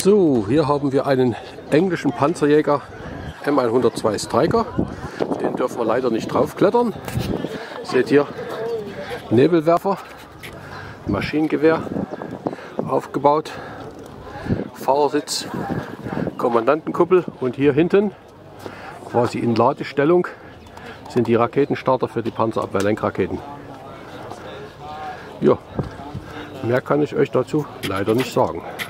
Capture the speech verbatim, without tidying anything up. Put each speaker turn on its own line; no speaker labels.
So, hier haben wir einen englischen Panzerjäger M hundertzwei Striker. Den dürfen wir leider nicht draufklettern. Seht ihr, Nebelwerfer, Maschinengewehr aufgebaut, Fahrersitz, Kommandantenkuppel und hier hinten, quasi in Ladestellung, sind die Raketenstarter für die Panzerabwehrlenkraketen. Ja, mehr kann ich euch dazu leider nicht sagen.